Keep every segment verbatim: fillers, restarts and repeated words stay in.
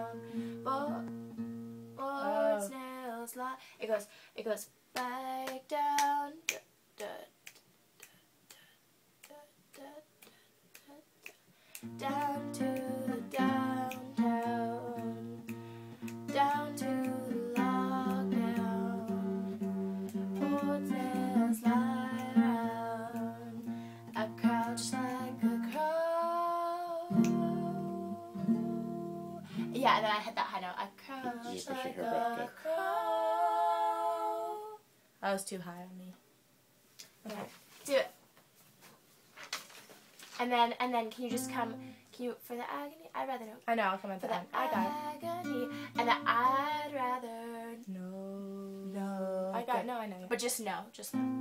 down. Board, board snails lie. It goes, it goes back down. Da, da, da, da, da, da, down to the downtown. Down to the lockdown. Board snails lie around. I crouch like a crow. Yeah, and then I hit that high note. I crouch like a crow. That was too high on me. Okay, do it. And then, and then, can you just come? Can you for the agony? I'd rather know. I know. I'll come at For the the end. I got it. agony, and the I'd rather. No. No. I got it. No, I know. But just no. Just no.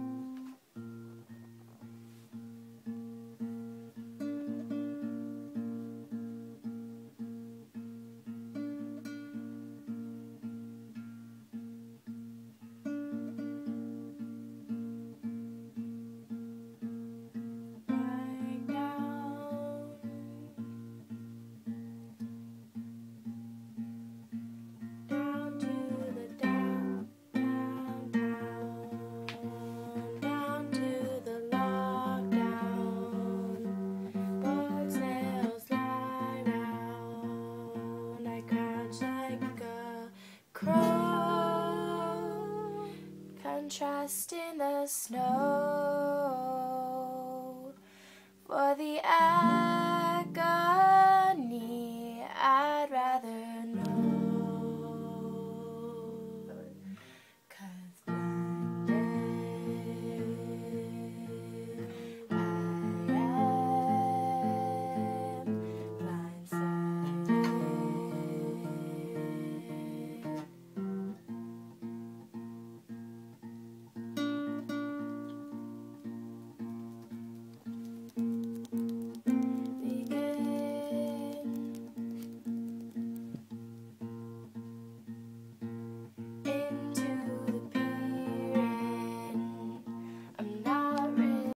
Contrast in the snow for the eye.